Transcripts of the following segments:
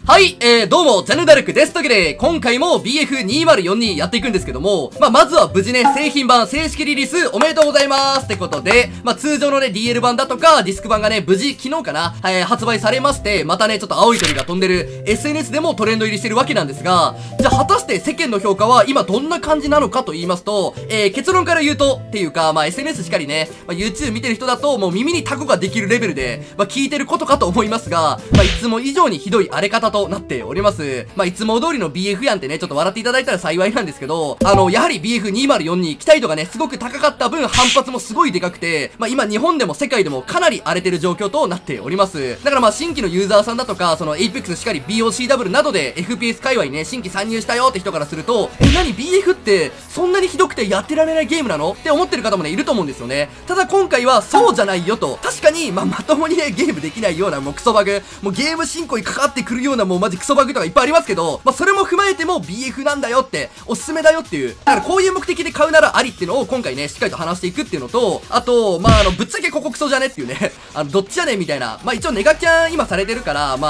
はい、どうも、ジャンヌダルクです。というわけで、今回も BF2042 やっていくんですけども、まずは無事ね、製品版正式リリースおめでとうございますってことで、通常のね、DL 版だとか、ディスク版がね、無事、昨日かな、発売されまして、またね、ちょっと青い鳥が飛んでる SNS でもトレンド入りしてるわけなんですが、じゃあ、果たして世間の評価は今どんな感じなのかと言いますと、結論から言うと、っていうか、SNS しかりね、YouTube 見てる人だと、もう耳にタコができるレベルで、聞いてることかと思いますが、いつも以上にひどい荒れ方となっております。いつも通りの BF やんってね、ちょっと笑っていただいたら幸いなんですけど、やはり BF2042 期待度がね、すごく高かった分、反発もすごいでかくて、今日本でも世界でもかなり荒れてる状況となっております。だから新規のユーザーさんだとか、その Apex しかり BOCW などで FPS 界隈にね、新規参入したよって人からすると、何 BF ってそんなにひどくてやってられないゲームなのって思ってる方もね、いると思うんですよね。ただ今回はそうじゃないよと、確かに、まともにね、ゲームできないようなもうクソバグ、もうゲーム進行に関わってくるようなもうマジクソバグとかいっぱいありますけど、それも踏まえても BF なんだよって、おすすめだよっていう、だからこういう目的で買うならありっていうのを今回ね、しっかりと話していくっていうのと、あと、ぶっちゃけここクソじゃねっていうね、どっちやねんみたいな、一応ネガキャン今されてるから、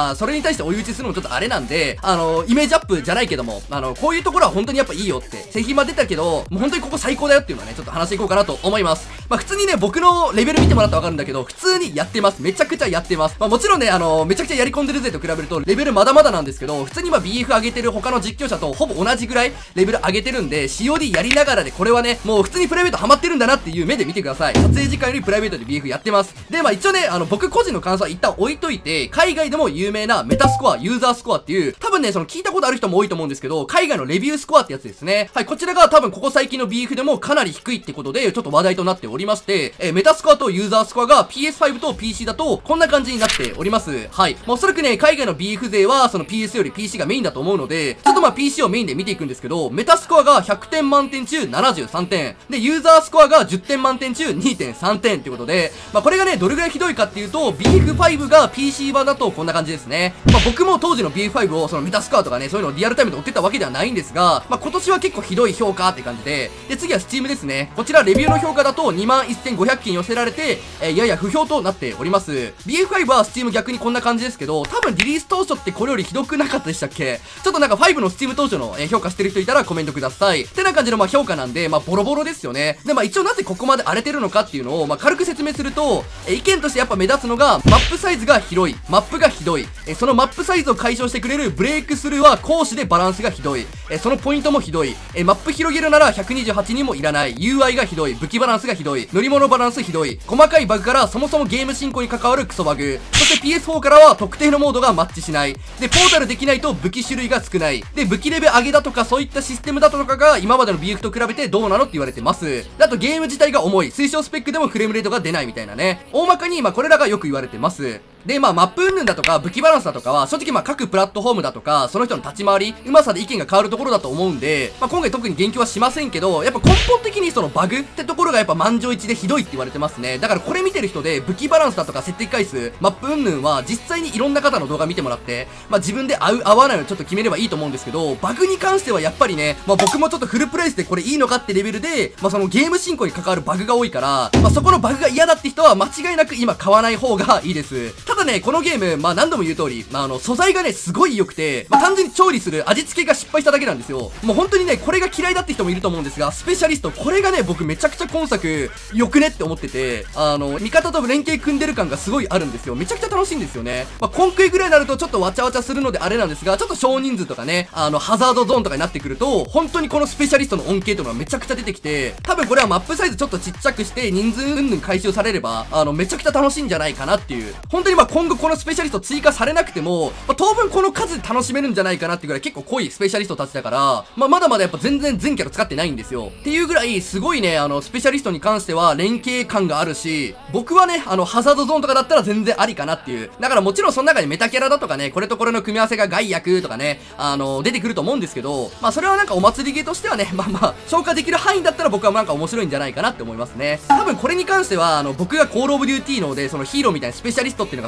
それに対して追い打ちするのもちょっとあれなんで、イメージアップじゃないけども、こういうところは本当にやっぱいいよって、製品版出たけど、もう本当にここ最高だよっていうのはね、ちょっと話していこうかなと思います。普通にね、僕のレベル見てもらったらわかるんだけど、普通にやってます。めちゃくちゃやってます。もちろんね、めちゃくちゃやり込んでるぜと比べると、レベルまだまだなんですけど、普通にBF 上げてる他の実況者とほぼ同じぐらいレベル上げてるんで、COD やりながらでこれはね、もう普通にプライベートハマってるんだなっていう目で見てください。撮影時間よりプライベートで BF やってます。で、一応ね、僕個人の感想は一旦置いといて、海外でも有名なメタスコア、ユーザースコアっていう、多分ね、その聞いたことある人も多いと思うんですけど、海外のレビュースコアってやつですね。はい、こちらが多分ここ最近の BF でもかなり低いってことで、ちょっと話題となっておりまして、メタスコアとユーザースコアが PS5 と PC だと、こんな感じになっております。はい。おそらくね、海外の BF 勢は、その PS より PC がメインだと思うので、ちょっとPC をメインで見ていくんですけど、メタスコアが100点満点中73点。で、ユーザースコアが10点満点中 2.3 点ってことで、これがね、どれぐらいひどいかっていうと、BF5 が PC 版だとこんな感じですね。僕も当時の BF5 をそのメタスコアとかね、そういうのをリアルタイムで追ってたわけではないんですが、今年は結構ひどい評価って感じで、で、次は Steam ですね。こちらレビューの評価だと21,500件寄せられて、やや不評となっております。BF5 は Steam 逆にこんな感じですけど、多分リリース当初ってこれよりひどくなかったでしたっけ？ちょっとなんか5の Steam 当初の評価してる人いたらコメントください。ってな感じの評価なんで、ボロボロですよね。で、一応なぜここまで荒れてるのかっていうのを、軽く説明すると、意見としてやっぱ目立つのが、マップサイズが広い。マップがひどい。そのマップサイズを解消してくれるブレイクスルーは攻守でバランスがひどい。そのポイントもひどい。マップ広げるなら128人もいらない。UI がひどい。武器バランスがひどい。乗り物バランスひどい。細かいバグからそもそもゲーム進行に関わるクソバグ。そして PS4 からは特定のモードがマッチしない。で、ポータルできないと武器種類が少ない。で、武器レベル上げだとかそういったシステムだとかが今までの BF と比べてどうなのって言われてます。あとゲーム自体が重い。推奨スペックでもフレームレートが出ないみたいなね。大まかにこれらがよく言われてます。で、マップ云々だとか、武器バランスだとかは、正直各プラットフォームだとか、その人の立ち回り、うまさで意見が変わるところだと思うんで、今回特に言及はしませんけど、やっぱ根本的にそのバグってところがやっぱ満場一致でひどいって言われてますね。だからこれ見てる人で、武器バランスだとか設定回数、マップ云々は実際にいろんな方の動画見てもらって、自分で合う合わないをちょっと決めればいいと思うんですけど、バグに関してはやっぱりね、僕もちょっとフルプレイスでこれいいのかってレベルで、そのゲーム進行に関わるバグが多いから、そこのバグが嫌だって人は間違いなく今買わない方がいいです。ただね、このゲーム、何度も言う通り、素材がね、すごい良くて、単純に調理する味付けが失敗しただけなんですよ。もう本当にね、これが嫌いだって人もいると思うんですが、スペシャリスト、これがね、僕めちゃくちゃ今作、良くねって思ってて、味方と連携組んでる感がすごいあるんですよ。めちゃくちゃ楽しいんですよね。今回ぐらいになるとちょっとわちゃわちゃするのであれなんですが、ちょっと少人数とかね、ハザードゾーンとかになってくると、本当にこのスペシャリストの恩恵というのがめちゃくちゃ出てきて、多分これはマップサイズちょっとちっちゃくして、人数云々回収されれば、めちゃくちゃ楽しいんじゃないかなっていう。本当に今後このスペシャリスト追加されなくても、当分この数で楽しめるんじゃないかなっていうぐらい結構濃いスペシャリストたちだから、まだまだやっぱ全然全キャラ使ってないんですよ。っていうぐらい、すごいね、スペシャリストに関しては連携感があるし、僕はね、ハザードゾーンとかだったら全然ありかなっていう。だからもちろんその中にメタキャラだとかね、これとこれの組み合わせが害悪とかね、出てくると思うんですけど、それはなんかお祭りゲーとしてはね、消化できる範囲だったら僕はなんか面白いんじゃないかなって思いますね。多分これに関しては、僕がコールオブデューティーので、そのヒーローみたいなスペシャリストっていうのが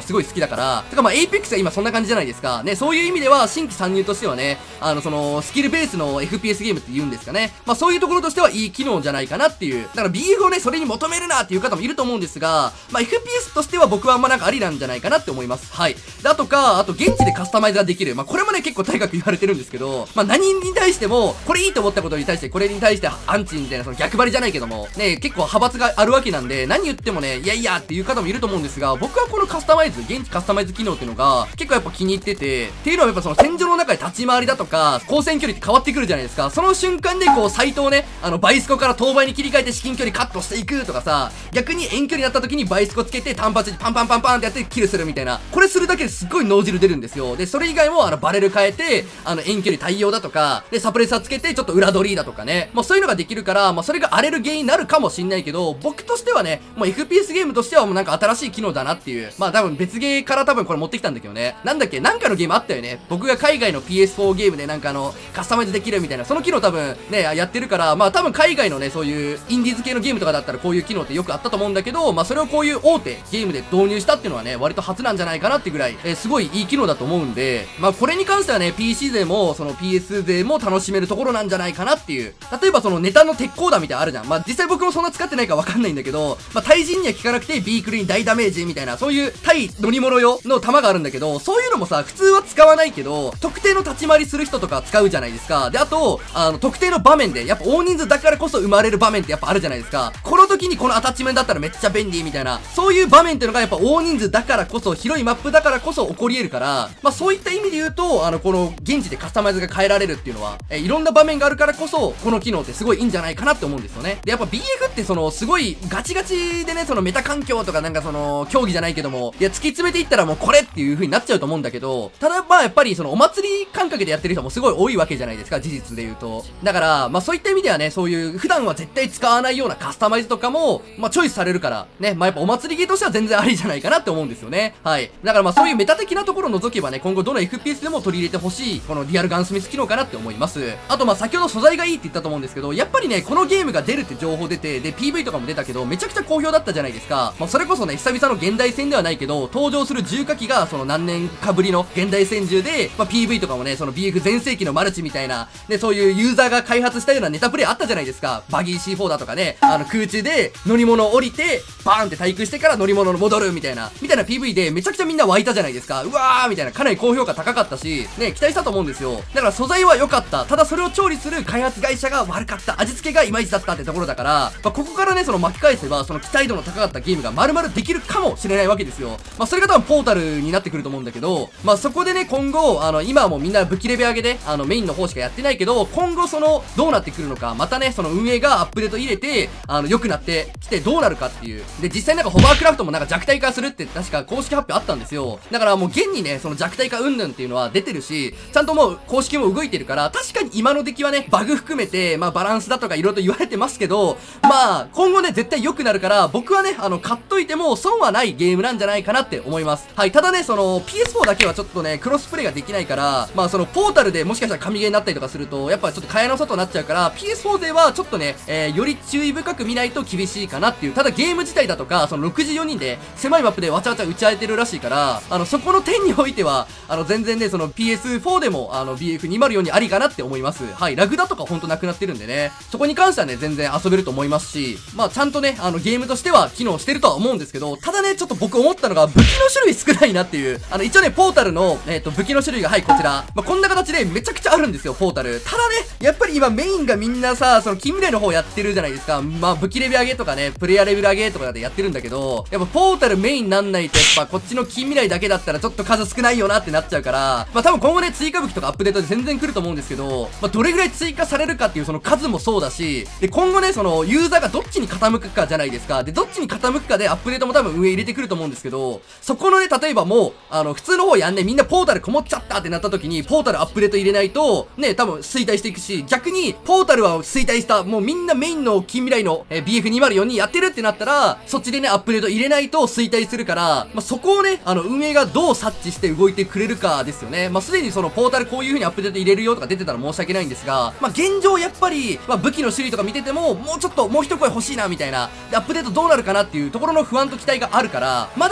すごい好きだから、てかまあ、エイペックスは今そんな感じじゃないですか。ね、そういう意味では、新規参入としてはね、スキルベースの FPS ゲームって言うんですかね。まあ、そういうところとしてはいい機能じゃないかなっていう。だから BF をね、それに求めるなっていう方もいると思うんですが、まあ、FPS としては僕はなんかありなんじゃないかなって思います。はい。だとか、あと現地でカスタマイズができる。まあ、これもね、結構大学言われてるんですけど、まあ、何に対しても、これいいと思ったことに対して、これに対してアンチみたいな、その逆張りじゃないけども、ね、結構派閥があるわけなんで、何言ってもね、いやいやっていう方もいると思うんですが、僕はこのカスタマイズ、現地カスタマイズ機能っていうのが、結構やっぱ気に入ってて、っていうのはやっぱその戦場の中で立ち回りだとか、交戦距離って変わってくるじゃないですか。その瞬間でこう、サイトをね、バイスコから等倍に切り替えて至近距離カットしていくとかさ、逆に遠距離になった時にバイスコつけて単発でパンパンパンパンってやってキルするみたいな。これするだけですっごい脳汁出るんですよ。で、それ以外もバレル変えて、遠距離対応だとか、で、サプレッサーつけてちょっと裏取りだとかね。まあそういうのができるから、まあそれが荒れる原因になるかもしんないけど、僕としてはね、もう FPS ゲームとしてはもうなんか新しい機能だなっていう。まあ多分別ゲーから多分これ持ってきたんだけどね。なんだっけ、なんかのゲームあったよね。僕が海外の PS4 ゲームでなんかカスタマイズできるみたいな、その機能多分ね、やってるから、まあ多分海外のね、そういうインディーズ系のゲームとかだったらこういう機能ってよくあったと思うんだけど、まあそれをこういう大手ゲームで導入したっていうのはね、割と初なんじゃないかなってぐらい、すごいいい機能だと思うんで、まあこれに関してはね、PC 勢も、その PS 勢も楽しめるところなんじゃないかなっていう。例えばそのネタの鉄鋼弾みたいなのあるじゃん。まあ実際僕もそんな使ってないかわかんないんだけど、まあ対人には効かなくてビークルに大ダメージみたいな、そういう対乗り物用の弾があるんだけど、そういうのもさ、普通は使わないけど、特定の立ち回りする人とか使うじゃないですか。で、あと、特定の場面で、やっぱ大人数だからこそ生まれる場面ってやっぱあるじゃないですか。この時にこのアタッチメントだったらめっちゃ便利みたいな、そういう場面っていうのがやっぱ大人数だからこそ、広いマップだからこそ起こり得るから、まあそういった意味で言うと、この現地でカスタマイズが変えられるっていうのは、いろんな場面があるからこそ、この機能ってすごいいいんじゃないかなって思うんですよね。で、やっぱ BF ってすごいガチガチでね、メタ環境とかなんか競技じゃないけども、いや、突き詰めていったらもうこれっていう風になっちゃうと思うんだけど、ただまあやっぱりお祭り感覚でやってる人もすごい多いわけじゃないですか、事実で言うと。だから、まあそういった意味ではね、そういう普段は絶対使わないようなカスタマイズとかも、まあチョイスされるから、ね、まあやっぱお祭りゲーとしては全然ありじゃないかなって思うんですよね。はい。だからまあそういうメタ的なところを除けばね、今後どの FPS でも取り入れてほしい、このリアルガンスミス機能かなって思います。あとまあ先ほど素材がいいって言ったと思うんですけど、やっぱりね、このゲームが出るって情報出て、で、PV とかも出たけど、めちゃくちゃ好評だったじゃないですか。まあそれこそね、久々の現代戦ではないけど、登場する重火器が何年かぶりの現代戦銃で、まあ PV とかもね、BF 全盛期のマルチみたいな、ね、そういうユーザーが開発したようなネタプレイあったじゃないですか。バギー C4 だとかね、空中で乗り物を降りて、バーンって対空してから乗り物に戻るみたいな PV でめちゃくちゃみんな湧いたじゃないですか。うわーみたいな、かなり高評価高かったし、ね、期待したと思うんですよ。だから素材は良かった。ただそれを調理する開発会社が悪かった。味付けがいまいちだったってところだから、まあ、ここからね、巻き返せば、期待度の高かったゲームが丸々できるかもしれないわけですよ。まあ、それが多分ポータルになってくると思うんだけど、まあ、そこでね、今後、今はもうみんな武器レベ上げで、メインの方しかやってないけど、今後どうなってくるのか、またね、運営がアップデート入れて、良くなってきてどうなるかっていう。で、実際なんかホバークラフトもなんか弱体化するって確か公式発表あったんですよ。だからもう現にね、弱体化云々っていうのは出てるし、ちゃんともう公式も動いてるから、確かに今の出来はね、バグ含めて、まあバランスだとか色々と言われてますけど、まあ、今後ね、絶対良くなるから、僕はね、買っといても損はないゲームなんじゃないかなって思います。はい、ただね、PS4 だけはちょっとね、クロスプレイができないから、まあポータルでもしかしたら神ゲーになったりとかすると、やっぱちょっと蚊帳の外になっちゃうから、PS4 勢はちょっとね、より注意深く見ないと厳しいかなっていう。ただゲーム自体だとか、64人で狭いマップでわちゃわちゃ打ち合えてるらしいから、そこの点においては、全然ね、PS4 でも、BF204 にありかなって思います。はい、ラグだとかほんとなくなってるんでね、そこに関してはね、全然遊べると思いますし、まあちゃんとね、ゲームとしては機能してるとは思うんですけど、ただね、ちょっと僕思ったのが、武器の種類少ないなっていう。一応ね、ポータルの、武器の種類が、はい、こちら。まあこんな形でめちゃくちゃあるんですよ、ポータル。ただね、やっぱり今メインがみんなさ、近未来の方やってるじゃないですか。まあ武器レベル上げとかね、プレイヤーレベル上げとかでやってるんだけど、やっぱポータルメインなんないとやっぱこっちの近未来だけだったらちょっと数少ないよなってなっちゃうから、まあ多分今後ね、追加武器とかアップデートで全然来ると思うんですけど、まあどれぐらい追加されるかっていう数もそうだし、で、今後ね、ユーザーがどっちに傾くかじゃないですか。で、どっちに傾くかでアップデートも多分運営入れてくると思うんですけど、そこのね、例えばもう、普通の方やんね、みんなポータルこもっちゃったってなった時に、ポータルアップデート入れないと、ね、多分衰退していくし、逆に、ポータルは衰退した、もうみんなメインの近未来の、BF204 にやってるってなったら、そっちでね、アップデート入れないと衰退するから、まあ、そこをね、運営がどう察知して動いてくれるかですよね。まあ、すでにポータルこういう風にアップデート入れるよとか出てたら申し訳ないんですが、まあ、現状やっぱり、まあ、武器の種類とか見てても、もうちょっと、もう一声欲しいな、みたいな。で、アップデートどうなるかなっていうところの不安と期待があるから、まだまだね、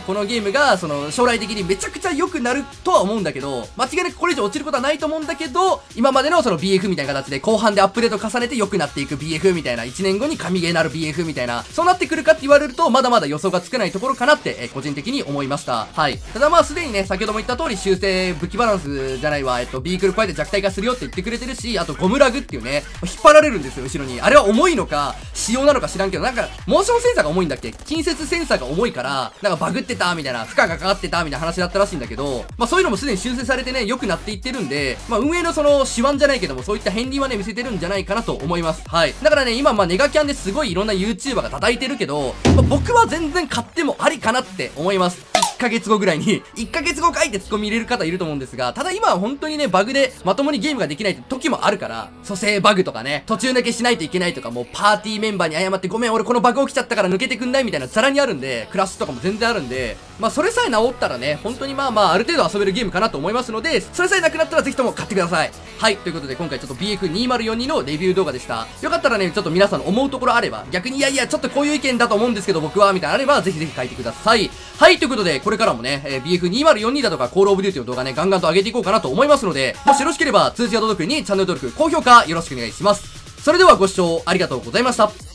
このゲームが、将来的にめちゃくちゃ良くなるとは思うんだけど、間違いなくこれ以上落ちることはないと思うんだけど、今までのBF みたいな形で後半でアップデート重ねて良くなっていく BF みたいな、1年後に神ゲーなる BF みたいな、そうなってくるかって言われると、まだまだ予想がつかないところかなって、個人的に思いました。はい。ただまあ、すでにね、先ほども言った通り修正、武器バランスじゃないわ、ビークルこうやって弱体化するよって言ってくれてるし、あとゴムラグっていうね、引っ張られるんですよ、後ろに。あれは重いのか、仕様なのか知らんけど、なんか、モーションセンサーが重いんだっけ？近接センサーが重いから、なんかバグってた、みたいな、負荷がかかってた、みたいな話だったらしいんだけど、まあそういうのもすでに修正されてね、良くなっていってるんで、まあ運営の手腕じゃないけども、そういった片鱗はね、見せてるんじゃないかなと思います。はい。だからね、今ネガキャンですごいいろんな YouTuber が叩いてるけど、まあ、僕は全然買ってもありかなって思います。1ヶ月後ぐらいに、1ヶ月後かいってツッコミ入れる方いると思うんですが、ただ今は本当にね、バグでまともにゲームができないって時もあるから、蘇生バグとかね、途中抜けしないといけないとか、もうパーティーメンバーに謝ってごめん俺このバグ起きちゃったから抜けてくんないみたいなザラにあるんで、クラッシュとかも全然あるんで、まあそれさえ治ったらね、本当にまあある程度遊べるゲームかなと思いますので、それさえなくなったらぜひとも買ってください。はい、ということで今回ちょっと BF2042 のレビュー動画でした。よかったらね、ちょっと皆さんの思うところあれば、逆にいやいやちょっとこういう意見だと思うんですけど僕は、みたいなあればぜひぜひ書いてください。はい、ということでこれからもね、BF2042 だとかコールオブデューティの動画ね、ガンガンと上げていこうかなと思いますので、もしよろしければ通知が届くようにチャンネル登録、高評価よろしくお願いします。それではご視聴ありがとうございました。